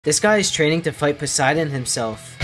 This guy is training to fight Poseidon himself.